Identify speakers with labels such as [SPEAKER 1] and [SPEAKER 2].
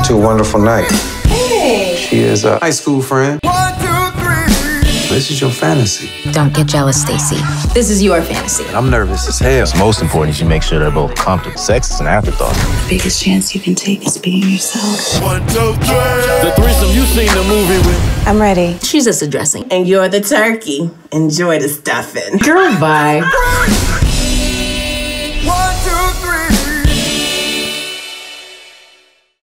[SPEAKER 1] to a wonderful night.
[SPEAKER 2] Hey!
[SPEAKER 1] She is a high school friend. 1, 2, 3. This is your fantasy.
[SPEAKER 2] Don't get jealous, Stacy. This is your fantasy.
[SPEAKER 1] I'm nervous as hell.
[SPEAKER 3] What's most important is you make sure they're both comfortable. Sex is an afterthought.
[SPEAKER 4] The biggest chance you can take is being yourself.
[SPEAKER 5] 1, 2, 3. The threesome you seen the movie with.
[SPEAKER 4] I'm ready.
[SPEAKER 2] She's just a dressing.
[SPEAKER 6] And you're the turkey. Enjoy the stuffing.
[SPEAKER 2] Girl, bye.